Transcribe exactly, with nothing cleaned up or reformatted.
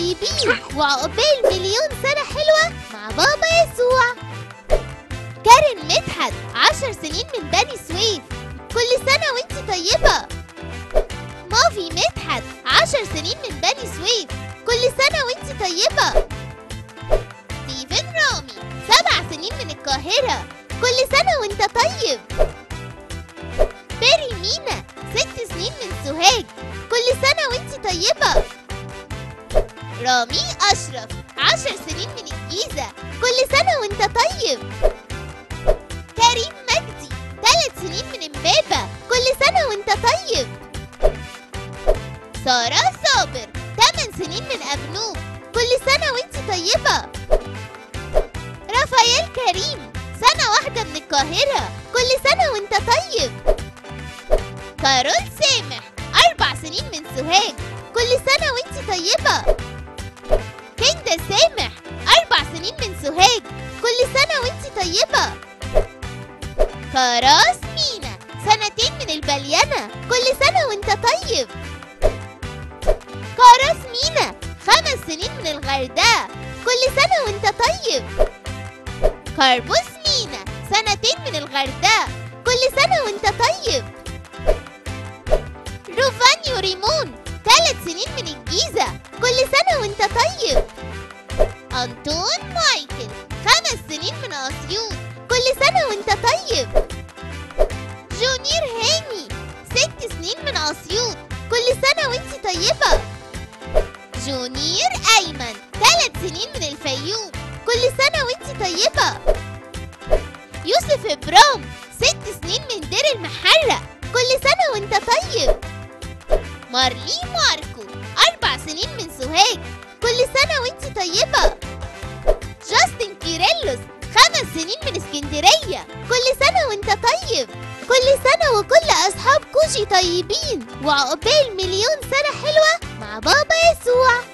طيبين وعقبال مليون سنة حلوة مع بابا يسوع. كارين مدحت عشر سنين من بني سويف، كل سنة وانت طيبة. مافي مدحت عشر سنين من بني سويف، كل سنة وانت طيبة. ستيفن رامي سبع سنين من القاهرة، كل سنة وانت طيب. بيري مينا ست سنين من سوهاج، كل سنة وانت طيبة. رامي أشرف عشر سنين من الجيزة، كل سنة وانت طيب. كريم مجدي ثلاث سنين من امبابة، كل سنة وانت طيب. سارة صابر ثمان سنين من أبنوب، كل سنة وانت طيبة. رافائيل كريم سنة واحدة من القاهرة، كل سنة وانت طيب. كارول سامح أربع سنين من سوهاج، كل سنة وانت طيبة. كندا سامح أربع سنين من سوهاج، كل سنة وانت طيبة. كراس مينا سنتين من البليانة، كل سنة وانت طيب. كراس مينا خمس سنين من الغردقة، كل سنة وانت طيب. كربوس مينا سنتين من الغردقة، كل سنة وانت طيب. روفانيو ريمون ثلاث سنين من الجيزة، كل سنة وانت طيب. أنطون مايكل خمس سنين من أسيوط، كل سنة وانت طيب. جونير هاني ست سنين من أسيوط، كل سنة وانت طيبة. جونير أيمن ثلاث سنين من الفيوم، كل سنة وانت طيبة. يوسف إبرام ست سنين من دير المحرق، كل سنة وانت طيب. مارلي ماركو أربع سنين من سوهاج، كل سنة وانت طيبة. جاستن كيريلوس خمس سنين من اسكندرية، كل سنة وانت طيب. كل سنة وكل أصحاب كوجي طيبين وعقبال مليون سنة حلوة مع بابا يسوع.